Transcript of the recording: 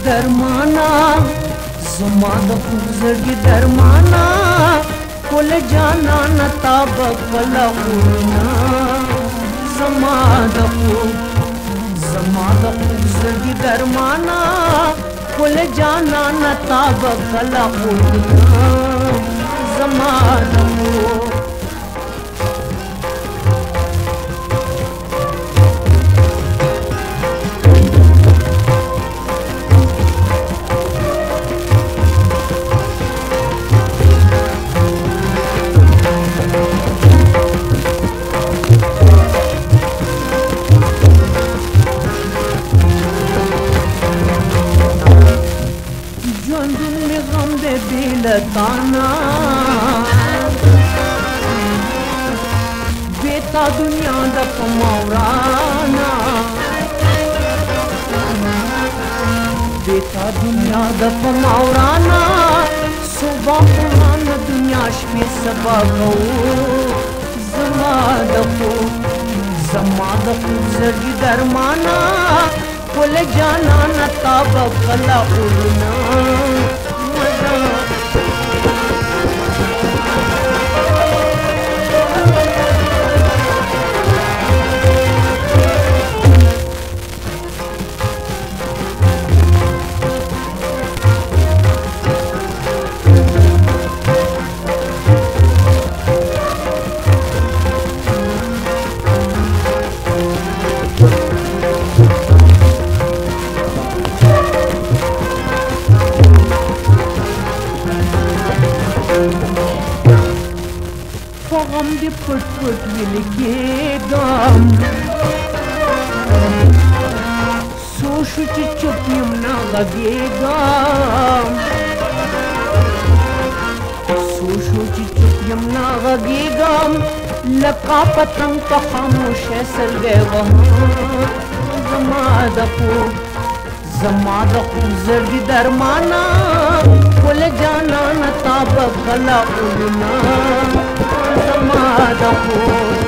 درمانا زما د خوږ زړګي درمانا کل جانا نتاب کلا غونا زما د خوږ زړګي درمانا کل جانا نتاب کلا غونا زما د خوږ ताना बेता दुनिया दा पमावराना बेता दुनिया दा पमावराना सुबह पुराना दुनिया शपे सबा गो जमा दफो जर्गी दरमाना कुल जाना नताब कला उड़ना हम दे पट पट विलगेगम सोशु च चुपियम ना लगेगम सोशु च चुपियम ना लगेगम लका पतंग तो खामोश है सलगेगम जमा दफो जर्दी दरमाना कुल जाना नताब कला उड़ना जमा दफो